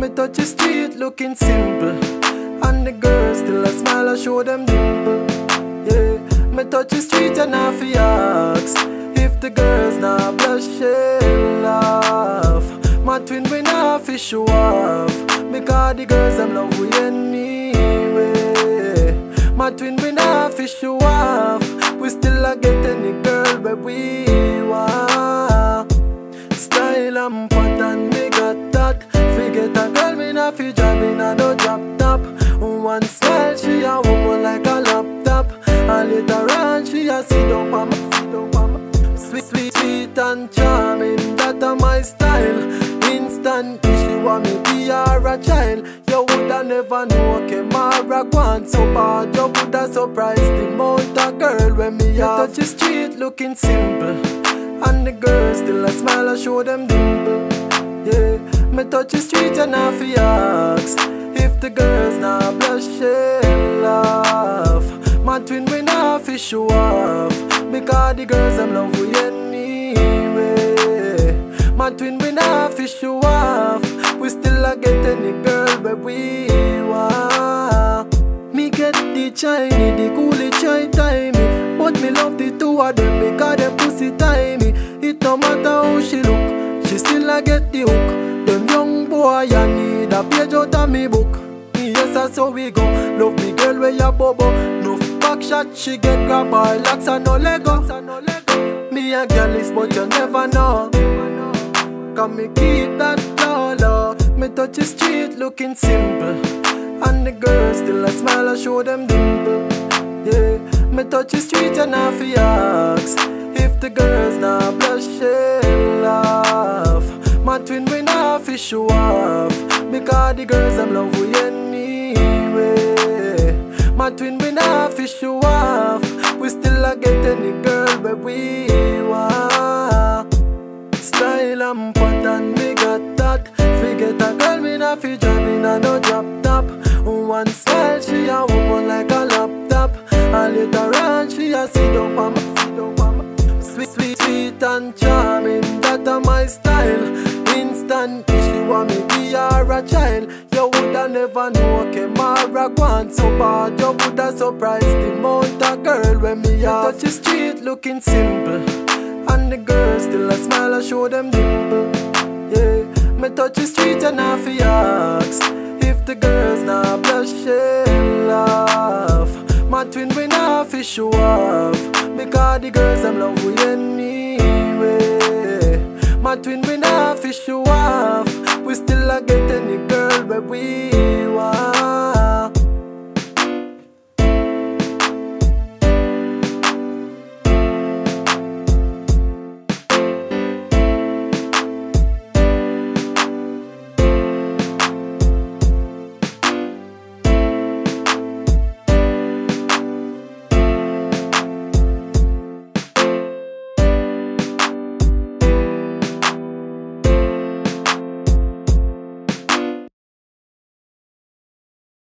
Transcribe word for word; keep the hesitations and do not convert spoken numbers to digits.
Me touch the street looking simple, and the girls still a smile and show them dimple. Yeah, me touch the street and I fi ask if the girls not blushing laugh. My twin we not fi show off, because the girls them love we anyway. My twin we not fi show off, we still a get any girl where we want. Style and pattern, me got that. Forget a girl, me not fi driving a no drop top. One smile, she a woman like a laptop, and later on she a sit down pa me, sit down pa me. Sweet, sweet, sweet and charming, that a my style. Instantly she want me be her a child. You woulda never know, Kemara gone so bad. You woulda surprised the amount of girl when me a touch the street looking simple, and the girls still a smile and show them dimple. Yeah, me touch the street and I fi ask if the girls not blushing laugh. My twin we not fi show off, because the girls them love we anyway. My twin we not fi show off, we still a get any girl where we want. Me get the shiny, the coolie chai timey, but me love the two of them because them pussy timey. It no matter how she look, she still a get the hook. Them young boy I need a page out of me book. Yes, that's how we go. Love me girl where ya bobo. No back shot, she get grab her locks and no Lego. Me a girl is but you never know. Can me keep that low low. Me touch the street looking simple, and the girls still a smile and show them dimple. Yeah, me touch the street and I fi ask if the girls not blushing laugh. My twin we not fi show off, because the girls them love we anyway. My twin we not fi show off, we still a get any girl where we want. Style and pattern, me got that. Forget a girl, me not fi driving a no drop top. One smile, she a woman like a laptop, and later on she a sit down pa me, sit down pa me. Sweet, sweet, sweet and charming, that a my style. Instantly she want me be her a child. You woulda never know, Kemara gone so bad. You woulda surprised the amount of girl when me a touch the street looking simple, and the girls still a smile and show them dimple. Yeah, me touch the street and I fi ask if the girls not blushing laugh. My twin we not fi show off, because the girls them love we anyway. My twin we not fi show off,